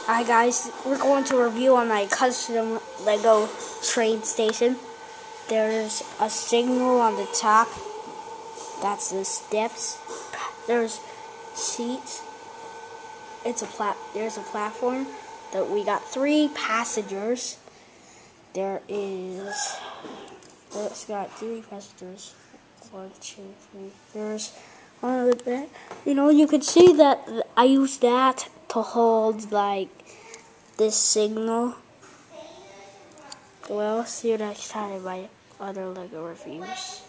Hi guys, we're going to review on my custom Lego train station. There's a signal on the top. That's the steps. There's seats. There's a platform. That we got 3 passengers. It's got 3 passengers. 1, 2, 3. There's one of the bed. You can see that I used that to hold like this signal. Well, see you next time in my other Lego reviews.